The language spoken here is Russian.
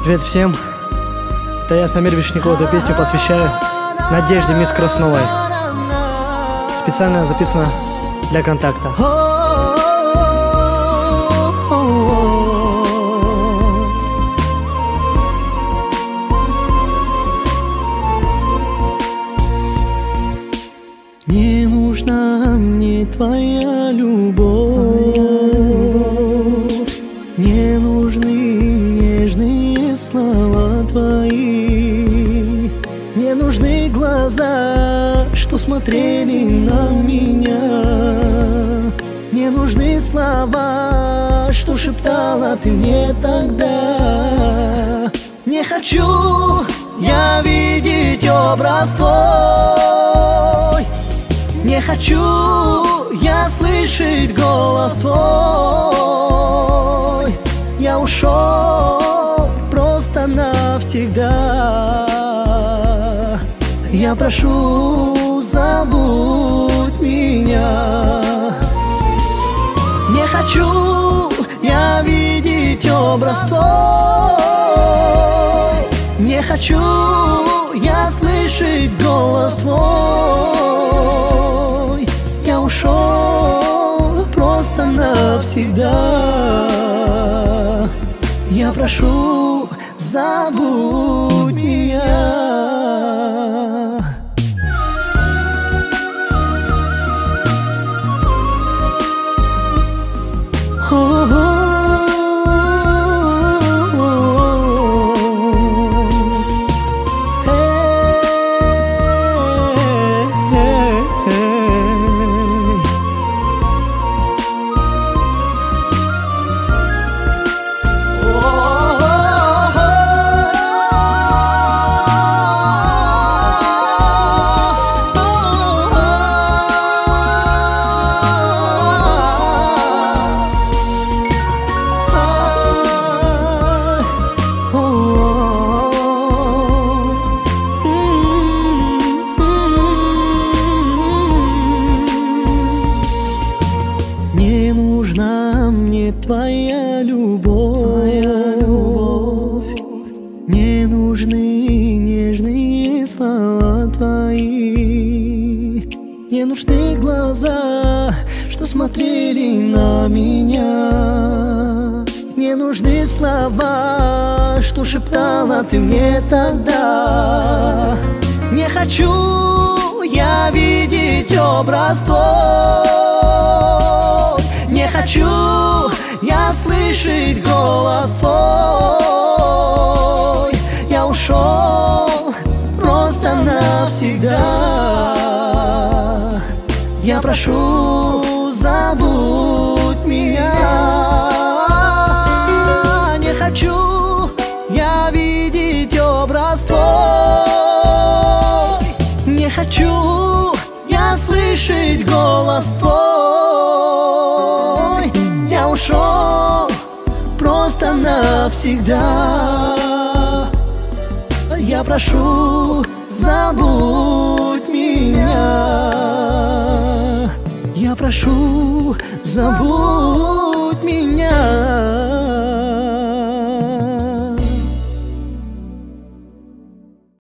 Привет всем! Это я, Самир Вишняков, эту песню посвящаю Надежде мисс Красновой. Специально записана для контакта. Не нужна мне твоя любовь, не нужны нежные слова твои, не нужны глаза, что смотрели на меня, не нужны слова, что шептала ты мне тогда. Не хочу я видеть образ твой, не хочу я слышать голос твой. Я ушел просто навсегда. Я прошу, забудь меня. Не хочу я видеть образ твой, не хочу я слышать голос твой. Я ушел просто навсегда. Я прошу, забудь меня. Не нужна мне твоя любовь, не нужны нежные слова твои, не нужны глаза, что смотрели на меня, не нужны слова, что шептала ты мне тогда. Не хочу я видеть образ твой, не хочу я слышать голос твой. Я ушел просто навсегда. Я прошу, забудь меня. Не хочу я видеть образ твой, не хочу я слышать голос твой. Я ушел просто навсегда. Я прошу, забудь меня. Я прошу, забудь меня.